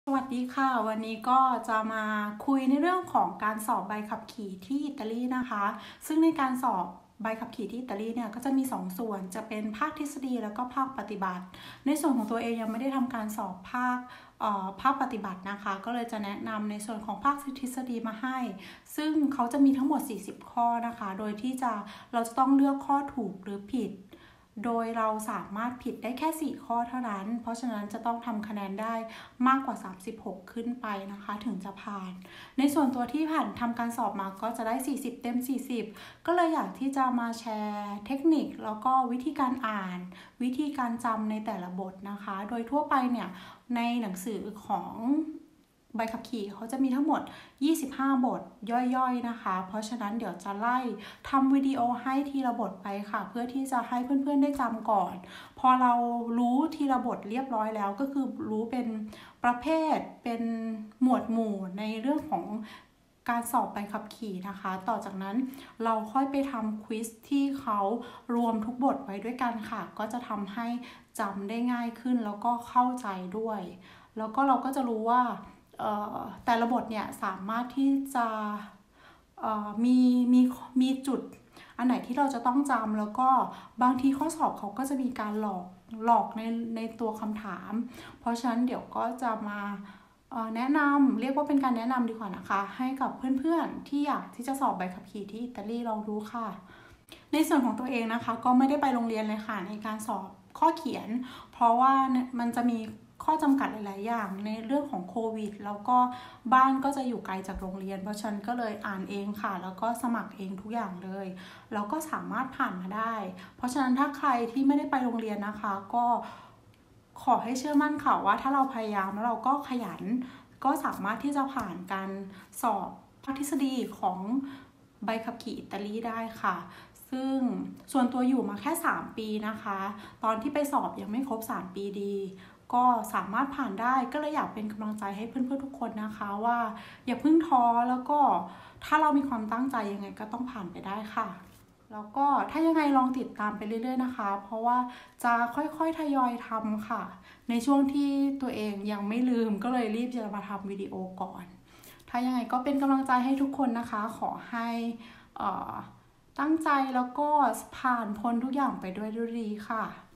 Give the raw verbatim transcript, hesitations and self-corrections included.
สวัสดีค่ะวันนี้ก็จะมาคุยในเรื่องของการสอบใบขับขี่ที่อิตาลีนะคะซึ่งในการสอบใบขับขี่ที่อิตาลีเนี่ยก็จะมีสองส่วนจะเป็นภาคทฤษฎีแล้วก็ภาคปฏิบัติในส่วนของตัวเองยังไม่ได้ทำการสอบภาคภาคปฏิบัตินะคะก็เลยจะแนะนำในส่วนของภาคทฤษฎีมาให้ซึ่งเขาจะมีทั้งหมดสี่สิบข้อนะคะโดยที่จะเราจะต้องเลือกข้อถูกหรือผิดโดยเราสามารถผิดได้แค่สี่ข้อเท่านั้นเพราะฉะนั้นจะต้องทำคะแนนได้มากกว่าสามสิบหกขึ้นไปนะคะถึงจะผ่านในส่วนตัวที่ผ่านทำการสอบมาก็จะได้สี่สิบเต็มสี่สิบก็เลยอยากที่จะมาแชร์เทคนิคแล้วก็วิธีการอ่านวิธีการจำในแต่ละบทนะคะโดยทั่วไปเนี่ยในหนังสือของใบขับขี่เขาจะมีทั้งหมดยี่สิบห้าบทย่อยๆนะคะเพราะฉะนั้นเดี๋ยวจะไล่ทำวิดีโอให้ทีละบทไปค่ะเพื่อที่จะให้เพื่อนๆได้จำก่อนพอเรารู้ทีละบทเรียบร้อยแล้วก็คือรู้เป็นประเภทเป็นหมวดหมู่ในเรื่องของการสอบใบขับขี่นะคะต่อจากนั้นเราค่อยไปทำควิซที่เขารวมทุกบทไว้ด้วยกันค่ะก็จะทำให้จำได้ง่ายขึ้นแล้วก็เข้าใจด้วยแล้วก็เราก็จะรู้ว่าแต่ละบทเนี่ยสามารถที่จะมีมีมีจุดอันไหนที่เราจะต้องจำแล้วก็บางทีข้อสอบเขาก็จะมีการหลอกหลอกในในตัวคำถามเพราะฉะนั้นเดี๋ยวก็จะมาแนะนำเรียกว่าเป็นการแนะนำดีกว่านะคะให้กับเพื่อนๆที่อยากที่จะสอบใบขับขี่ที่อิตาลีลองดูค่ะในส่วนของตัวเองนะคะก็ไม่ได้ไปโรงเรียนเลยค่ะในการสอบข้อเขียนเพราะว่ามันจะมีข้อจำกัดหลายๆอย่างในเรื่องของโควิดแล้วก็บ้านก็จะอยู่ไกลจากโรงเรียนเพราะฉะนั้นก็เลยอ่านเองค่ะแล้วก็สมัครเองทุกอย่างเลยแล้วก็สามารถผ่านมาได้เพราะฉะนั้นถ้าใครที่ไม่ได้ไปโรงเรียนนะคะก็ขอให้เชื่อมั่นค่ะว่าถ้าเราพยายามแล้วเราก็ขยันก็สามารถที่จะผ่านการสอบภาคทฤษฎีของใบขับขี่อิตาลีได้ค่ะซึ่งส่วนตัวอยู่มาแค่สามปีนะคะตอนที่ไปสอบยังไม่ครบสามปีดีก็สามารถผ่านได้ก็เลยอยากเป็นกำลังใจให้เพื่อนๆทุกคนนะคะว่าอย่าเพิ่งท้อแล้วก็ถ้าเรามีความตั้งใจยังไงก็ต้องผ่านไปได้ค่ะแล้วก็ถ้ายังไงลองติดตามไปเรื่อยๆนะคะเพราะว่าจะค่อยๆทยอยทำค่ะในช่วงที่ตัวเองยังไม่ลืมก็เลยรีบจะมาทำวิดีโอก่อนถ้ายังไงก็เป็นกำลังใจให้ทุกคนนะคะขอให้ตั้งใจแล้วก็ผ่านพ้นทุกอย่างไปด้วยดีค่ะ